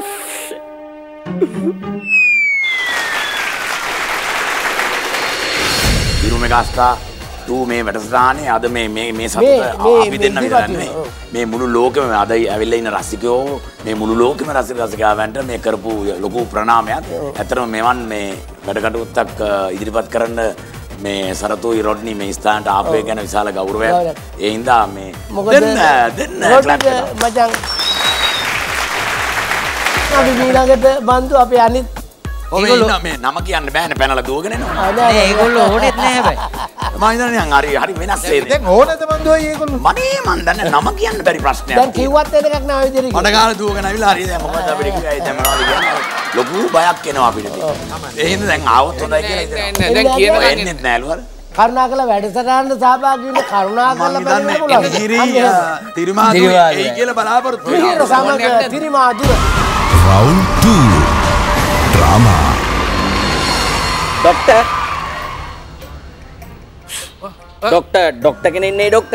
හිරු මෙගාස්ටාර් 2 මේ වැඩසටහනේ අද මේ සතුට අපි දෙන්න විතරක් නෙවෙයි. මේ මුළු ලෝකෙම අද ඇවිල්ලා ඉන්න රසිකයෝ මේ මුළු ලෝකෙම රසිකයන්ට මේ කරපු ලොකු ප්‍රණාමයක්. ඇත්තටම මෙවන් මේ වැඩ කටයුත්තක් ඉදිරිපත් කරන්න මේ සරතෝයි රොඩ්නි මේ ස්ථානට ආපු එක ගැන විශාල ගෞරවයක්. ඒ හින්දා මේ දෙන්න මචං අපි ඊළඟට බන්දු අපි අනිත් ඒගොල්ලෝ මේ නම කියන්න බෑනේ පැනලා දුවගෙන එනවා. නෑ ඒගොල්ලෝ ඕනෙත් නෑ හැබැයි. මම හිතන්නේ හරි වෙනස් ඒ. දැන් ඕනද බන්දුයි ඒගොල්ලෝ? මම දන්නේ නම කියන්න බැරි ප්‍රශ්නයක්. දැන් කිව්වත් එකක් නෑ ඔය විදිහට. මඩ ගාලා දුවගෙන ආවිලා හරි දැන් මොකද අපිට කිව්වයි දැන් මොනවද කියන්නේ? ලොකු බයක් එනවා අපිට. ඒ හින්දා දැන් ආවොත් හොඳයි කියලා හිතනවා. දැන් කියනවා එන්නෙත් නෑලු හරි. කරුණාකර වැඩසටහනට සහභාගී වෙන්න කරුණාකරලා බලන්න පුළුවන්. තිරිමාදුර එයි කියලා බලාපොරොත්තු වෙනවා. තිරිමාදුර. Round 2 Drama. ඩොක්ටර් කෙනෙක් නේ ඩොක්ටර්.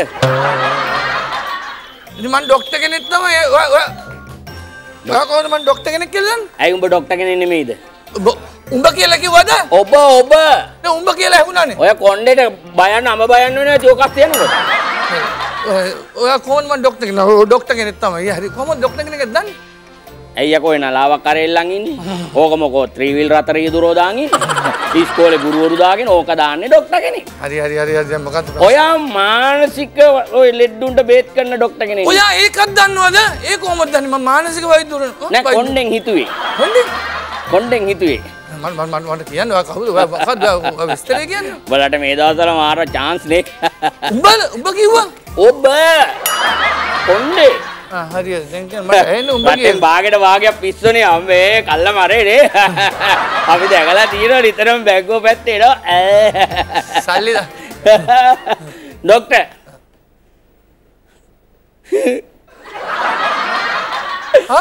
ඉතින් මං ඩොක්ටර් කෙනෙක් තමයි ඔයා කොහොමද මං ඩොක්ටර් කෙනෙක් කියලා දන්නේ? ඇයි උඹ ඩොක්ටර් කෙනෙක් නෙමෙයිද? උඹ කියලා කිව්වද? ඔබ දැන් උඹ කියලා ඇහුණානේ. ඔය කොණ්ඩේට බයන්න අම බයන්න නැති ඔකක් තියනකොට. ඔයා කොහොමද මං ඩොක්ටර් කෙනෙක්? ඔය ඩොක්ටර් කෙනෙක් තමයි. හරි කොහොමද ඩොක්ටර් කෙනෙක් දන්නේ? ඇයි යකෝ එන ලාවක් කරෙල්ලන් ඉන්නේ? ඕක මොකෝ ත්‍රිවිල් රතර ඊදුරෝ දාන් ඉන්නේ. ඉස්කෝලේ ගුරුවරු දාගෙන ඕක දාන්නේ ඩොක්ටර් කෙනෙක්. හරි දැන් මොකද්ද? ඔයා මානසික ඔය ලෙඩුන්ට බේත් කරන ඩොක්ටර් කෙනෙක්. ඔයා ඒකක් දන්නවද? ඒ කොහොමද දන්නේ? මම මානසික වෛද්‍යවරු නෑ කොණ්ඩෙන් හිතුවේ. කොණ්ඩෙන් හිතුවේ. මට කියන්න ඔයා කවුද? ඔයා මොකද්ද විස්තරේ කියන්නේ? උඹලට මේ දවස්වල මාර chance නේ. උඹ කිව්වා? ඔබ කොණ්ඩේ. හරියට දැන් කියන්න මට එන්න උඹ කියන්නේ. මට බාගෙට වාගයක් පිස්සුනේ අම්මේ කල්ල මරේ නේ. අපි දැකලා තියෙනවා නිතරම බැග්ගෝ පැත්තේ එනවා. සල්ලිද? ડોක්ටර්. හා?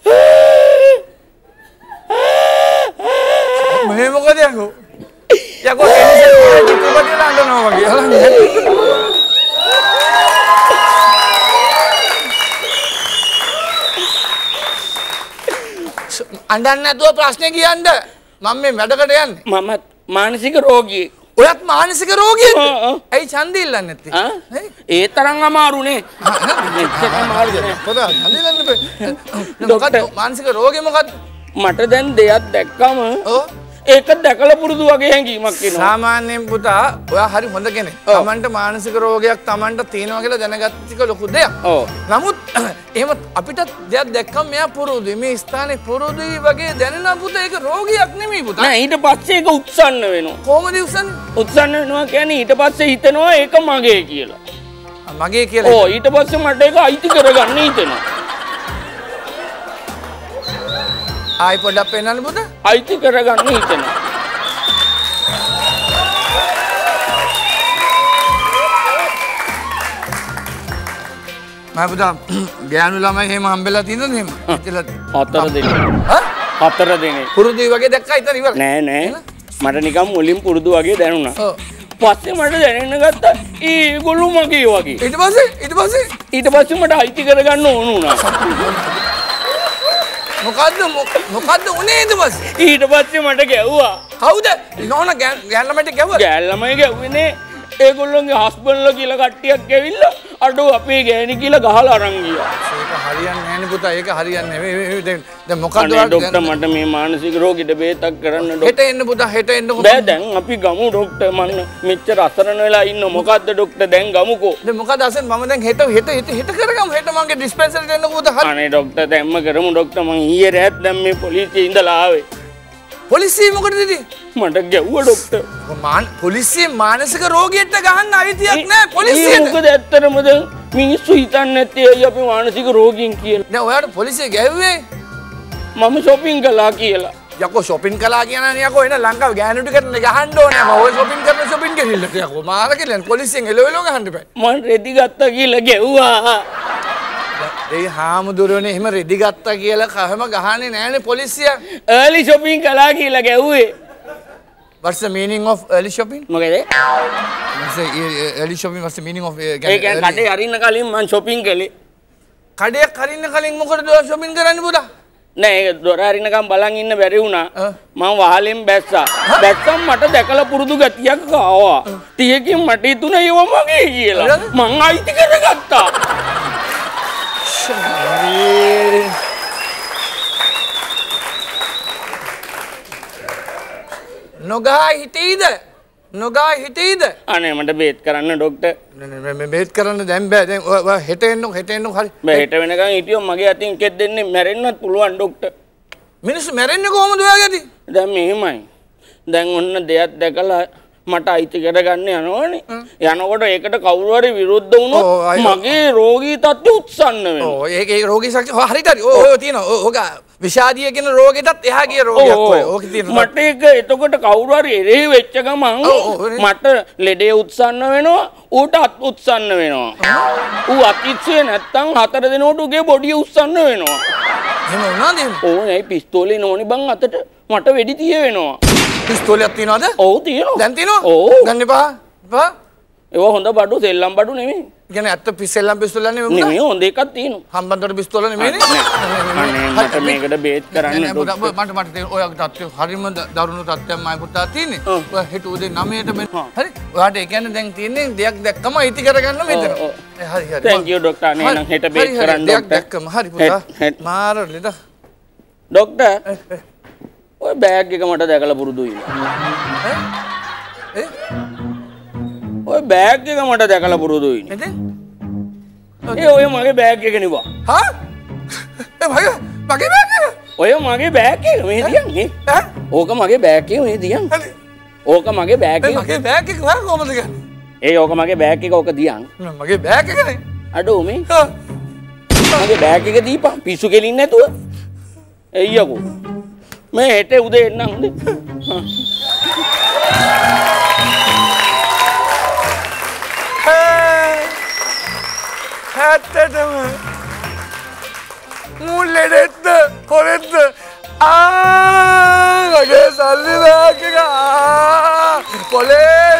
මේ මොකද යකෝ? යකෝ එන්නේ චිත්‍රපටිය දානවා වගේ. අඬන්න නැතුව ප්‍රශ්නේ කියන්න. මම මේ වැඩකට යන්නේ. මම මානසික රෝගියෙක්. ඔයත් මානසික රෝගියෙක්ද? ඇයි ඡන්දය ඉල්ලන්නේ නැත්තේ? ඒ තරම් අමාරුනේ. මෙච්චර අමාරුද? පොත ඡන්දය ඉල්ලන්න බෑ. මොකද මානසික රෝගේ මොකද්ද? මට දැන් දෙයක් දැක්කම ඒක දැකලා පුරුදු වගේ හැඟීමක් එනවා. සාමාන්‍යයෙන් පුතා ඔයා හරි හොඳ කෙනෙක්. Tamanට මානසික රෝගයක් Tamanට තියෙනවා කියලා දැනගත්ත එක ලොකු දෙයක්. නමුත් එහෙම අපිට දෙයක් දැක්කම මෙයා පුරුදුයි. මේ ස්ථානේ පුරුදුයි වගේ දැනෙන පුතා ඒක රෝගයක් නෙමෙයි පුතා. නෑ ඊට පස්සේ ඒක උත්සන්න වෙනවා. කොහොමද උත්සන්නේ? උත්සන්න වෙනවා කියන්නේ ඊට පස්සේ හිතනවා ඒක මගේ කියලා. මගේ කියලා. ඊට පස්සේ මට ඒක අයිති කරගන්න හිතෙනවා. ආයි පොඩ්ඩක් පෙන්නන්න පුතා. අයිති කරගන්න හිතෙනවා. මම පුතා ගෑනු ළමයි එහෙම හම්බෙලා තියෙනවද එහෙම? හතර දෙනෙක්. හතර දෙනෙක්. පුරුදුයි වගේ දැක්කා ඉතින් ඉවර. නෑ. මට නිකන් මුලින් පුරුදු වගේ දැනුණා. පස්සේ මට දැනෙන්න ගත්තා ඒගොල්ලෝ මගේ වගේ. ඊට පස්සේ මට අයිති කරගන්න ඕන වුණා. මොකද්ද උනේ ඊට පස්සේ? ඊට පස්සේ මට ගැව්වා. කවුද? නෝන ගෑන් ළමයිට ගැව්වා. ගෑන් ළමයි ගැව්වේනේ. ඒගොල්ලෝගේ හස්බන්ඩ්ලා කියලා කට්ටියක් ඇවිල්ලා අඩෝ අපේ ගෑණි කියලා ගහලා අරන් ගියා. ඒක හරියන්නේ නැහැ නේ පුතා. ඒක හරියන්නේ නෙවෙයි. දැන් මොකද්ද අනේ ડોක්ටර් මට මේ මානසික රෝගීට බේතක් කරන්න ડોක්ටර්. හෙට එන්න පුතා හෙට එන්න කොහොමද? බෑ දැන් අපි ගමු ડોක්ටර් මන්න මෙච්චර අසරණ වෙලා ඉන්න මොකද්ද ડોක්ටර් දැන් ගමුකෝ. දැන් මොකද අසෙන් මම දැන් හෙට කරගමු. හෙට මගේ ඩිස්පෙන්සරිට එන්න පුතා. අනේ ડોක්ටර් දැන්ම කරමු ડોක්ටර් මං ඊයේ රැත් දැන් මේ පොලිසියේ ඉඳලා ආවේ. පොලිසිය මොකටද ඉතින්? මට ගැව්වා ડોක්ටර්. පොලිසිය මානසික රෝගියෙක්ට ගහන්න අයිතියක් නැහැ පොලිසියට. මොකද ඇත්තටම දැන් මිනිස්සු හිතන්නේ නැත්තේ අය අපි මානසික රෝගීන් කියලා. දැන් ඔයාට පොලිසිය ගැව්වේ? මම shopping කළා කියලා. යකෝ shopping කළා කියනනේ යකෝ එන ලංකාවේ ගෑනු ටිකට ගහන්න ඕනේ යකෝ. ඔය shopping ගෙනිල්ලට යකෝ. මාර කියලා පොලිසියෙන් එලවෙලව ගහන්න බෑ. මං රෙදි ගත්තා කියලා ගැව්වා. ඒ හාමුදුරනේ එහෙම රෙදි ගත්තා කියලා කහම ගහන්නේ නෑනේ පොලිසිය. early shopping කළා කියලා ගැව්වේ. What's the meaning of early shopping? මොකද? early shopping what's the meaning of ඒ කියන්නේ කඩේ අරින්න කලින් මං shopping කළේ. කඩේ අරින්න කලින් මොකටද ඔයා shopping කරන්නේ පුතා? නෑ ඒක දොර අරින්නකම් බලන් ඉන්න බැරි වුණා. මං වහලෙන් බැස්සා. බැස්සම් මට දැකලා පුරුදු ගතියක් ආවා. ටිකකින් මට හිතුණා ඒව මගේ කියලා. මං අයිති කරගත්තා. නොගා හිටීද? අනේ මට බේත් කරන්න ડોක්ටර්. නෑ බේත් කරන්න දැන් බෑ. දැන් ඔය හෙට එන්න හරි. බෑ හෙට වෙනකන් හිටියොත් මගේ අතින් කෙත් දෙන්නේ මැරෙන්නත් පුළුවන් ડોක්ටර්. මිනිස්සු මැරෙන්නේ කොහොමද ඔයාගේ අතින්? දැන් මෙහෙමයි. දැන් ඔන්න දෙයක් දැකලා මට අයිති කරගන්න යනවනේ. යනකොට ඒකට කවුරු හරි විරුද්ධ වුණොත් මගේ රෝගී තත්ත්වය උත්සන්න වෙනවා. ඔව් ඒක රෝගී ශක්තිය හරියට හරි. ඔය තියෙනවා. ඕක විෂාදිය කියන රෝගෙටත් එහා ගිය රෝගයක් ඔය. ඕක තියෙනවා. මට ඒක එතකොට කවුරු හරි එරෙහි වෙච්ච ගමන් මට ලෙඩේ උත්සන්න වෙනවා. ඌට අත් උත්සන්න වෙනවා. ඌ අතිත්සේ නැත්තම් 4 දිනකට උගේ බොඩිය උත්සන්න වෙනවා. එහෙම වුණාද එහෙම? ඕ ඒ පිස්තෝලේ නෝනි බං අතට මට වෙඩි තිය වෙනවා. පිස්තෝලයක් තියනවද? ඔව් තියෙනවා. දැන් තියෙනවා? ඔව්. ගන්න එපා. ඒවා හොඳ බඩු සෙල්ලම් බඩු නෙමෙයි. කියන්නේ ඇත්ත පිස්සෙල්ලම් පිස්තෝල නෙමෙයි. නෙමෙයි හොඳ එකක් තියෙනවා. හම්බන්තොට පිස්තෝල නෙමෙයිනේ. අනේ මට මේකට බේත් කරන්න මට ඔයාගේ තත්ත්වය හරිම දරුණු තත්ත්වයක් මයි පුතා තියෙන්නේ. ඔයා හෙට උදේ 9ට මෙන්න. හරි. ඔයාට ඒ කියන්නේ දැන් තියෙන්නේ දෙයක් දැක්කම අයිති කරගන්න මෙතන. හරි. thank you doctor. අනේ නම් හෙට බේත් කරන්න දෙයක් දැක්කම හරි පුතා. මාර ලෙඩ. ડોක්ටර් ඔය බෑග් එක මට දැකලා පුරුදුයි. ඔය බෑග් එක මට දැකලා පුරුදුයි. ඔය මගේ බෑග් එක නෙවා. හා? මගේ බෑග් එක? ඔය මගේ බෑග් එක මේ තියන්නේ. ඕක මගේ බෑග් එකේ මේ දියන්. ඕක මගේ බෑග් එකේ. මගේ බෑග් එක වර කොහමද ගන්නේ? ඒ ඕක මගේ බෑග් එක ඕක දියන්. මගේ බෑග් එකනේ. අඩෝ මේ. මගේ බෑග් එක දීපන් පිස්සු කෙලින් නැතුව. එయ్యකෝ. මේ හෙට උදේ එන්නම් හොඳේ. හැත්තටම මුල්ලෙඩෙත්ද කොරෙත්ද මගේ සල්ලි බෑග් එක කොලේ.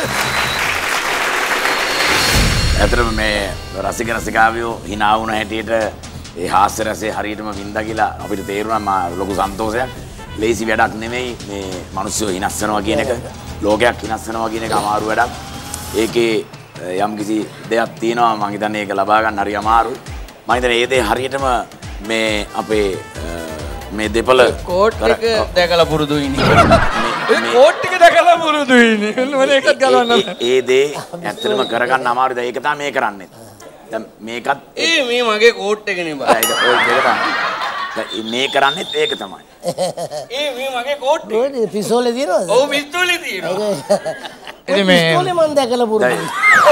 ඇතරම මේ රසික රසිකාවියෝ hina වුණ හැටියට ඒ හාස්‍ය රසය හරියටම වින්දා කියලා අපිට තේරුණා. ලොකු සන්තෝෂයක්. ලේසි වැඩක් නෙමෙයි මේ මිනිස්සු හිනස්සනවා කියන එක. ලෝකයක් හිනස්සනවා කියන එක අමාරු වැඩක්. ඒකේ යම් කිසි දෙයක් තියෙනවා මම හිතන්නේ ඒක ලබා ගන්න හරි අමාරුයි. මම හිතන්නේ ඒ දේ හරියටම මේ අපේ මේ දෙපළ කෝට් එක දැකලා පුරුදුයිනේ. ඒ කෝට් එක දැකලා පුරුදුයිනේ. මොන එකක් ගලවන්න. ඒ දේ ඇත්තටම කරගන්න අමාරුයි. දැන් ඒක තමයි මේ කරන්නේ. දැන් මේකත් මේ මගේ කෝට් එකනේ බා. මේ කරන්නේත් ඒක තමයි. මේ මගේ කෝට් එක. පිස්තෝලේ තියෙනවද? ඔව් පිස්තෝලේ තියෙනවා. ඉතින් මේ පිස්තෝලේ මම දැකලා පුරුදුයි.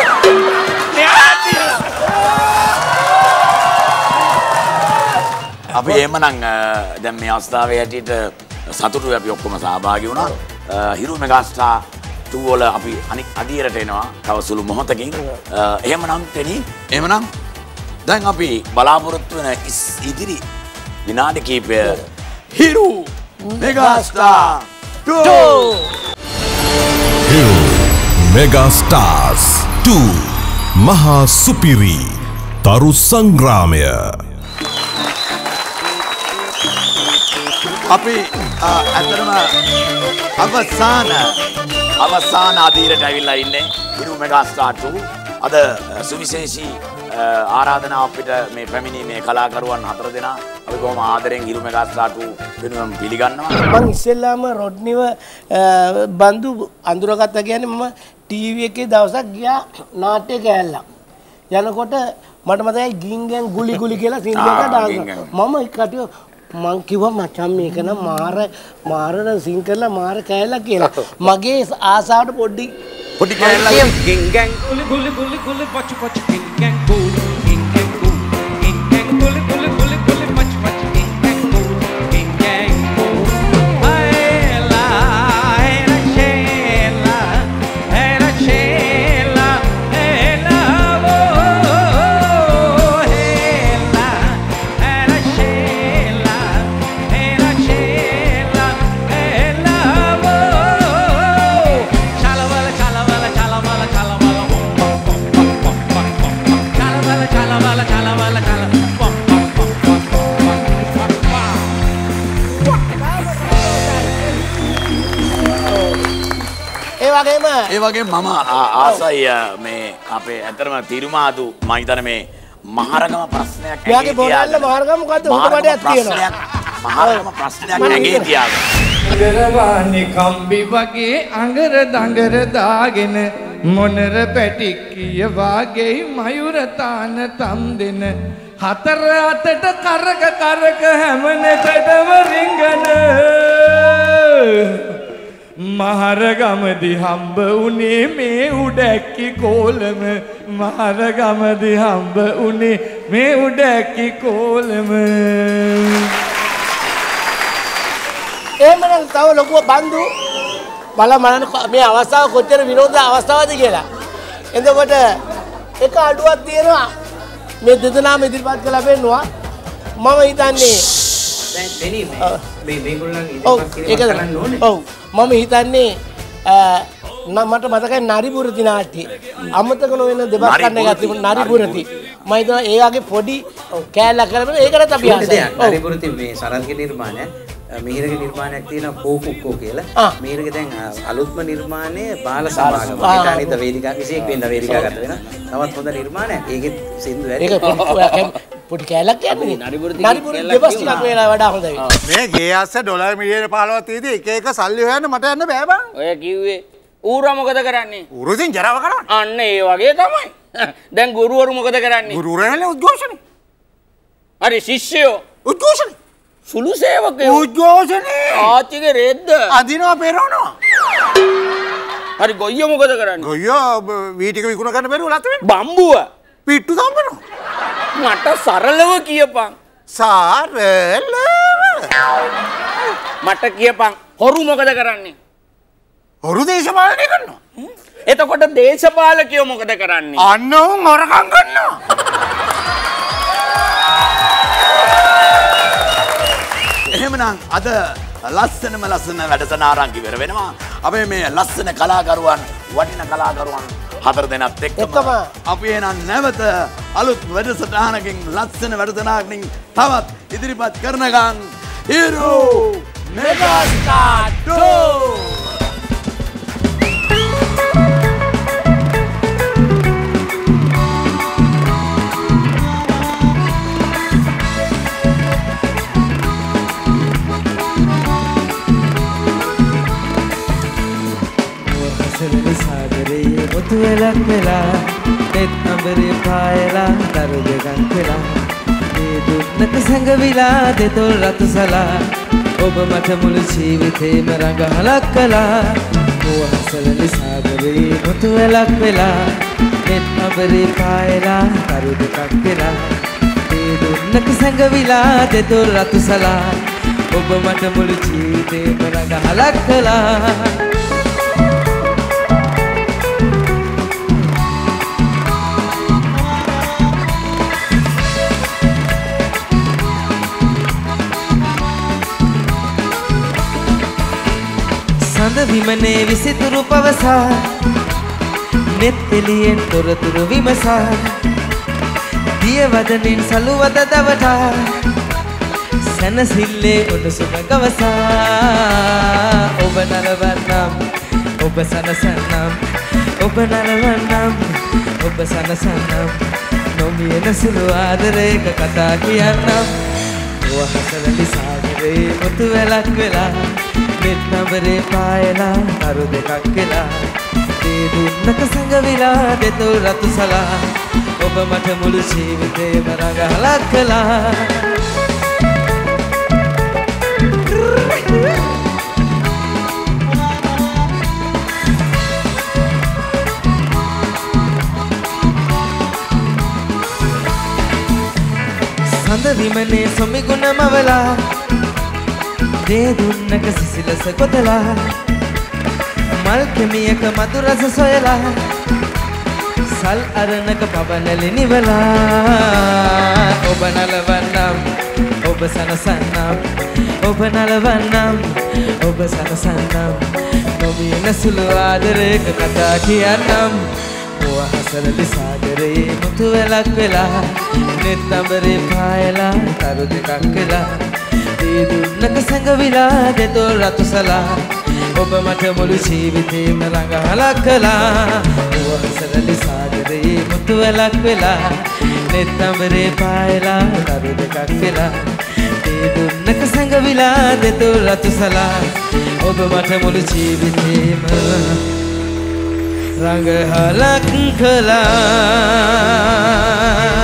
අපි එහෙමනම් දැන් මේ අවස්ථාවේ හැටියට සතුටුයි අපි ඔක්කොම සහභාගී වුණා. හිරු මෙගාස්ටාර් 2 වල අපි අනික් අදියරට එනවා තව සුළු මොහොතකින්. එහෙමනම් තෙනි එහෙමනම් දැන් අපි බලාපොරොත්තු වෙන ඉදිරි විනාඩි කිහිපය හිරු මෙගාස්ටාර් 2 හිරු මෙගාස්ටාර්ස් 2 මහා සුපිරි තරු සංග්‍රාමය. අපි ඇත්තටම අවසාන අදියරට ඇවිල්ලා ඉන්නේ හිරු මෙගාස්ටාර් 2. අද සුවිශේෂී ආරාධනාව අපිට මේ පැමිණීමේ කලාකරුවන් 4 දෙනා අපි බොහොම ආදරෙන් හිරු මෙගාස්ටාර් 2 වෙනුවෙන් පිළිගන්නවා. මම ඉස්සෙල්ලාම රොඩ්නිව බඳු අඳුරගත්තා කියන්නේ මම ටීවී එකේ දවසක් ගියා නාට්‍ය කෑල්ලක්. යනකොට මට මතකයි ගින්ගෙන් ගුලි ගුලි කියලා සින්දුවක ඩාන්ස් මම කටිය මං කිව්වා මචං මේක නම් මාරන සින් කරලා මාර කෑල්ලක් කියලා. මගේ ආසාවට පොඩි කෑල්ලක් ගින්ගෙන් ගුලි ගුලි ගුලි ගුලි පචු පචු ගින්ගෙන් ගුලි ගින්ගෙන් ගුලි ගින්ගෙන් ගුලි ගුලි ගුලි ගුලි පචු පචු ගින්ගෙන් ගුලි ගින්ගෙන් ගුලි අයලා හෙරෂේලා හෙරෂේලා ඒ වගේ මම ආසයි මේ අපේ ඇත්තටම තිරුමාදු මම හිතන්නේ මේ මහරගම ප්‍රශ්නයක් එයාගේ බොරල්ල මහරගම මොකද්ද උඩ බඩයක් තියෙනවා. මහරගම ප්‍රශ්නයක් ඇගේ තියාගෙන. අඟරවානේ කම්බි වගේ අඟර දඟර දාගෙන මොනර පැටික්කිය වාගේ මයුර තාන තම් දෙන හතර අතට කරක හැමනටම රිංගන මහරගමදි හම්බ උනේ මේ උඩැක්කි කෝලම මහරගමදි හම්බ උනේ මේ උඩැක්කි කෝලම. එහෙමනම් තව ලොකුව බඳු බලන්න මේ අවස්ථාව කොච්චර විනෝද අවස්ථාවද කියලා. එතකොට එක අඩුවක් තියෙනවා මේ දෙදෙනාම ඉදිරිපත් කළා පෙන්නවා. මම හිතන්නේ දැන් දෙනී මේ මේගොල්ලන් ඉදිරිපත් කරන්න ඕනේ. ඔව් මම හිතන්නේ මට මතකයි නරිපුරති නාට්‍ය අමතක නොවන දෙබස් කන්න එකක් තිබුණා නරිපුරති. මම හිතනවා ඒ වගේ පොඩි කෑල්ලක් කරලා ඒකටත් අපි ආසයි. නරිපුරති මේ සරල්ගේ නිර්මාණය මිහිරගේ නිර්මාණයක් තියෙනවා කෝකුක්කෝ කියලා. මිහිරගේ දැන් අලුත්ම නිර්මාණය බාල සමාගම. ඒක අනිත් වේදිකා කිසියෙක් වෙන්න වේදිකා ගත වෙනවා. තවත් හොඳ නිර්මාණයක්. ඒකෙත් සින්දු වැඩි. ඒක පොඩි කෑල්ලක් කියන්නේ. නරිපුරති දෙබස් ටිකක් වෙලා වඩා හොඳයි. මේ ගේ අස්සේ ඩොලර් මිලියන 15ක් තියෙදි එක එක සල්ලි හොයන්න මට යන්න බෑ බං. ඔය කිව්වේ ඌරා මොකද කරන්නේ? ඌරු ඉතින් ජරාව කරන්නේ. අන්න ඒ වගේ තමයි. දැන් ගුරුවරු මොකද කරන්නේ? ගුරුවරයන්ලා උද්ඝෝෂණේ. හරි ශිෂ්‍යයෝ උද්ඝෝෂණේ. සුළු සේවකයෝ. උද්ඝෝෂණේ. ආච්චිගේ රෙද්ද. අදිනවා පෙරවනවා. හරි ගොයියෝ මොකද කරන්නේ? ගොයියෝ වී ටික විකුණ ගන්න බැරුව ලත වෙන්නේ. බම්බුව. පිට්ටු සම්බනවා. මට සරලව කියපන්. සරලව. මට කියපන් හොරු මොකද කරන්නේ? හොරු දේශපාලනය කරනවා. එතකොට දේශපාලකයෝ මොකද කරන්නේ? අන්න උන් හොරකම් කරනවා. එහෙමනම් අද ලස්සනම ලස්සන වැඩසටහනක් ඉවර වෙනවා. අපේ මේ ලස්සන කලාකරුවන් වටිනා කලාකරුවන් 4 දෙනෙක් එක්කම අපි එනන් නැවත අලුත් වැඩසටහනකින් ලස්සන වැඩසටහනකින් තවත් ඉදිරිපත් කරනකන් හිරු මෙගා ස්ටාර් 2 මුතුවැලක් වෙලා තෙත් අඹරේ පායලා දරු දෙකක් වෙලා මේ දුන්නක සැඟවිලා දෙතොල් රතු සලා ඔබ මට මුළු ජීවිතේම රඟහලක් කළා මුවහසලලි සාගරේ මුතුවැලක් වෙලා තෙත් අඹරේ පායලා දරු දෙකක් වෙලා මේ දුන්නක සැඟවිලා දෙතොල් රතු සලා ඔබ මට මුළු ජීවිතේම රඟහලක් කළා සඳ විමනේ විසිතුරු පවසා නෙත් එළියෙන් තොරතුරු විමසා දියවදනින් සලුවද දවටා සැනසිල්ලේ උණුසුම ගවසා ඔබ නලවන්නම් ඔබ සනසන්නම් ඔබ නලවන්නම් ඔබ සනසන්නම් නොමියෙන සුළු ආදරයක කතා කියන්නම් වහසලලි සාගරේ මුතුවැලක් වෙලා මෙත් නඹරේ පායලා තරු දෙකක් වෙලා දේ දුන්නක සැඟවිලා දෙතොල් රතු සලා ඔබ මට මුළු ජීවිතේම රඟහලක් කළා සඳ විමනේ සොමිගුණමවලා දේ දුන්නක සිසිලස කොතලා මල් කෙමියක මధు රස සොයලා සල් අරණක පවනලි නිවලා ඔබ නලවන්නම් ඔබ සනසන්නම් ඔබ නලවන්නම් ඔබ සනසන්නම් නොමියෙන සුළු ආදරයක කතා කියන්නම් මුවහසලලි සාගරේ මුතුවැලක් වෙලා නෙත් අඹරේ පායලා තරු දෙකක් වෙලා දේ දුන්නක සැඟවිලා දෙතොල් රතු සලා ඔබ මට මුළු ජීවිතේම රඟහලක් කළා මුවහසලලි සාගරේ මුතුවැලක් වෙලා නෙත් අඹරේ පායලා තරු දෙකක් වෙලා දේ දුන්නක සැඟවිලා දෙතොල් රතු සලා ඔබ මට මුළු ජීවිතේම රඟහලක් කළා